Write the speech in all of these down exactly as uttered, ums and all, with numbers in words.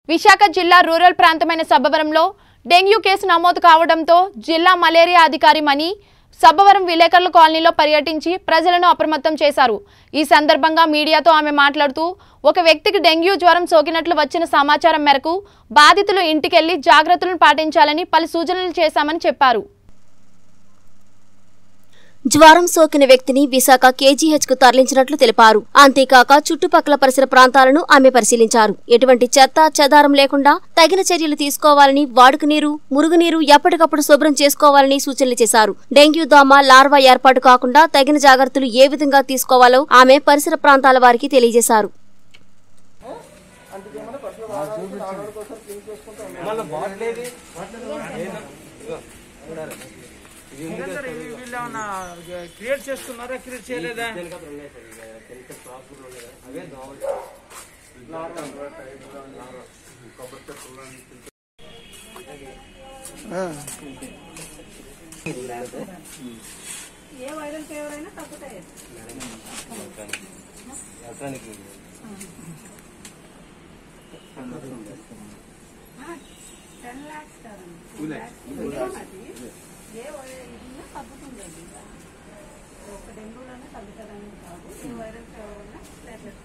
విశాఖ జిల్లా రూరల్ ప్రాంతమైన సబ్బవరంలో dengue case నమోదు కావడంతో జిల్లా మలేరియా అధికారి మణి సబ్బవరం విలేకరుల కాలనీలో పర్యటించి ప్రజలను అప్రమత్తం చేశారు। ఈ సందర్భంగా మీడియాతో ఆమె మాట్లాడుతూ ఒక వ్యక్తికి డెంగ్యూ జ్వరం సోకినట్లు వచ్చిన సమాచారం మేరకు బాధితులు ఇంటికెళ్లి జాగ్రత్తలను పాటించాలని పలు సూచనలు చేశామని చెప్పారు। జ్వరం సోకిన వ్యక్తిని విశాఖ కేజీహెచ్ కు తరలించినట్లు తెలిపారు। అంతేకాక చుట్టుపక్కల పరిసర ప్రాంతాలను ఆమె పరిశీలించారు। ఎటువంటి చెత్త చెదారం లేకుండా తగిన చర్యలు తీసుకోవాలని, వాడుక నీరు, మురుగునీరు ఎప్పటికప్పుడు శుభ్రం చేసుకోవాలని సూచనలు చేశారు। డెంగ్యూ దోమ లార్వా ఏర్పాటు కాకుండా తగిన జాగ్రత్తలు ఏ విధంగా తీసుకోవాలో ఆమె పరిసర ప్రాంతాల వారికి తెలియజేశారు। క్రియేట్ చేస్తున్నారా క్రియేట్ చేయలేదా ఏ వైరల్ ఫీవర్ అయినా తగ్గుతాయి। టెన్ లాక్స్ కాదండి, ఏ వైరల్ తగ్గుతుంది। ఒక డెంగ్యూలోనే తగ్గుతుందని కాదు, ఏ వైరల్ ఫీవర్ అయినా ప్లేట్లెట్స్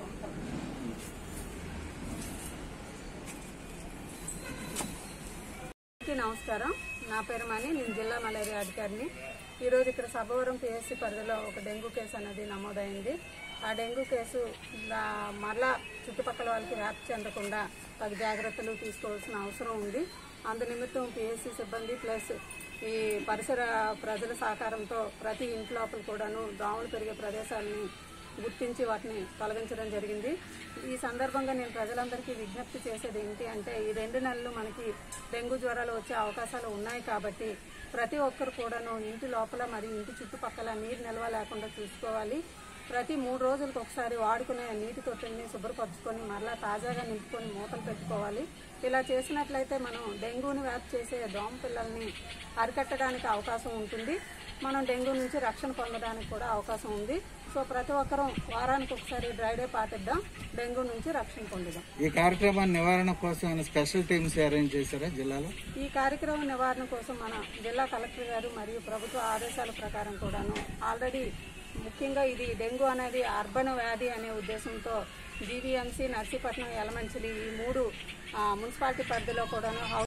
నమస్కారం, నా పేరు మణి, నేను జిల్లా మలేరియా అధికారిని। ఈరోజు ఇక్కడ సబ్బవరం పిఎస్సి పరిధిలో ఒక డెంగ్యూ కేసు అనేది నమోదైంది। ఆ డెంగ్యూ కేసు మరలా చుట్టుపక్కల వాళ్ళకి వ్యాప్తి చెందకుండా తగు జాగ్రత్తలు తీసుకోవాల్సిన అవసరం ఉంది। అందు నిమిత్తం పిఎస్సి సిబ్బంది ప్లస్ ఈ పరిసర ప్రజల సహకారంతో ప్రతి ఇంటి లోపల కూడాను దోమలు పెరిగే ప్రదేశాలని గుర్తించి వాటిని తొలగించడం జరిగింది। ఈ సందర్భంగా నేను ప్రజలందరికీ విజ్ఞప్తి చేసేది ఏంటి అంటే, ఈ రెండు నెలలు మనకి డెంగ్యూ జ్వరాలు వచ్చే అవకాశాలు ఉన్నాయి కాబట్టి ప్రతి ఒక్కరు కూడాను ఇంటి లోపల మరియు ఇంటి చుట్టుపక్కల నీరు నిల్వ లేకుండా చూసుకోవాలి। ప్రతి మూడు రోజులకు ఒకసారి వాడుకునే నీటి తొట్టెల్ని శుభ్రపరచుకొని మరలా తాజాగా నింపుకొని మూతలు పెట్టుకోవాలి। ఇలా చేసినట్లయితే మనం డెంగ్యూని వ్యాప్తి చేసే దోమ పిల్లల్ని అరికట్టడానికి అవకాశం ఉంటుంది। మనం డెంగ్యూ నుంచి రక్షణ పొందడానికి కూడా అవకాశం ఉంది। సో ప్రతి ఒక్కరూ వారానికి ఒకసారి డ్రై డే పాటిద్దాం, డెంగ్యూ నుంచి రక్షణ పొందుదాం। ఈ కార్యక్రమం నివారణ కోసం స్పెషల్ టీమ్స్ అరేంజ్ చేశారా జిల్లాలో? ఈ కార్యక్రమం నివారణ కోసం మన జిల్లా కలెక్టర్ గారు మరియు ప్రభుత్వ ఆదేశాల ప్రకారం కూడాను ఆల్రెడీ ముఖ్యంగా ఇది డెంగ్యూ అనేది అర్బన్ వ్యాధి అనే ఉద్దేశంతో జీవీఎంసీ, నర్సీపట్నం, యలమంచిలి ఈ మూడు మున్సిపాలిటీ పరిధిలో కూడాను